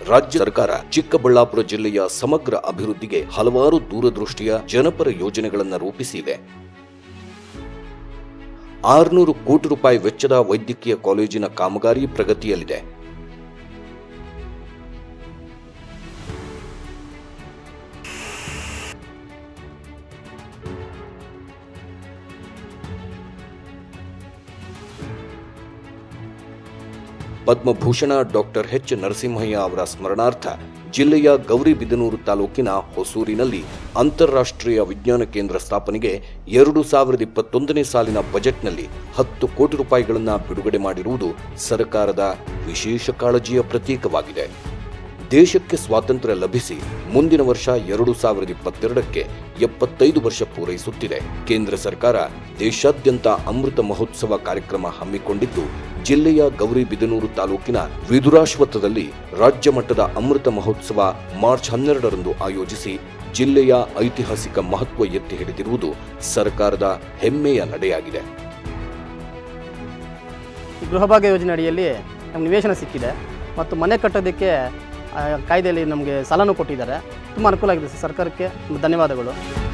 ರಾಜ್ಯ ಸರ್ಕಾರ ಚಿಕ್ಕಬಳ್ಳಾಪುರ ಜಿಲ್ಲೆಯ ಸಮಗ್ರ ಅಭಿವೃದ್ಧಿಗೆ ಹಲವಾರು ದೂರದೃಷ್ಟಿಯ ಜನಪರ ಯೋಜನೆಗಳನ್ನು ರೂಪಿಸಿದೆ. 600 ಕೋಟಿ ರೂಪಾಯಿ ವೆಚ್ಚದ ವೈದ್ಯಕೀಯ ಕಾಲೇಜಿನ ಕಾಮಗಾರಿ ಪ್ರಗತಿಯಲ್ಲಿದೆ. ಪದ್ಮಭೂಷಣ ಡಾಕ್ಟರ್ ಎಚ್ ನರಸಿಂಹಯ್ಯ ಅವರ ಸ್ಮರಣಾರ್ಥ ಜಿಲ್ಲೆಯ ಗೌರಿಬಿದನೂರು ತಾಲೂಕಿನ ಹೊಸೂರಿನಲ್ಲಿ ಅಂತಾರಾಷ್ಟ್ರೀಯ ವಿಜ್ಞಾನ ಕೇಂದ್ರ ಸ್ಥಾಪನೆಗೆ 2021ನೇ ಸಾಲಿನ ಬಜೆಟ್ನಲ್ಲಿ 10 ಕೋಟಿ ರೂಪಾಯಿಗಳನ್ನು ಬಿಡುಗಡೆ ಮಾಡಿರುವುದು ಸರ್ಕಾರದ ವಿಶೇಷ ಕಾಳಜಿಯ ಪ್ರತೀಕವಾಗಿದೆ. ದೇಶಕ್ಕೆ ಸ್ವಾತಂತ್ರ್ಯ ಲಭಿಸಿ ಮುಂದಿನ ವರ್ಷ 2022ಕ್ಕೆ 75 ವರ್ಷ ಪೂರೈಸುತ್ತಿದೆ. ಕೇಂದ್ರ ಸರ್ಕಾರ ದೇಶಾದ್ಯಂತ ಅಮೃತ ಮಹೋತ್ಸವ ಕಾರ್ಯಕ್ರಮ ಹಮ್ಮಿಕೊಂಡಿದ್ದು, ಜಿಲ್ಲೆಯ ಗೌರಿಬಿದನೂರು ತಾಲೂಕಿನ ವಿದುರಾಶ್ವತ್ಥದಲ್ಲಿ ರಾಜ್ಯ ಮಟ್ಟದ ಅಮೃತ ಮಹೋತ್ಸವ ಮಾರ್ಚ್ 12ರಂದು ಆಯೋಜಿಸಿ ಜಿಲ್ಲೆಯ ಐತಿಹಾಸಿಕ ಮಹತ್ವ ಎತ್ತಿ ಹಿಡಿದಿರುವುದು ಸರ್ಕಾರದ ಹೆಮ್ಮೆಯ ನಡೆಯಾಗಿದೆ. ಗೃಹಭಾಗ್ಯ ಯೋಜನೆ ಅಡಿಯಲ್ಲಿ ನಮಗೆ ನಿವೇಶನ ಸಿಕ್ಕಿದೆ ಮತ್ತು ಮನೆ ಕಟ್ಟೋದಕ್ಕೆ ಕಾಯ್ದೆಯಲ್ಲಿ ನಮಗೆ ಸಾಲನೂ ಕೊಟ್ಟಿದ್ದಾರೆ. ತುಂಬ ಅನುಕೂಲ ಆಗಿದೆ ಸರ್ಕಾರಕ್ಕೆ ಧನ್ಯವಾದಗಳು.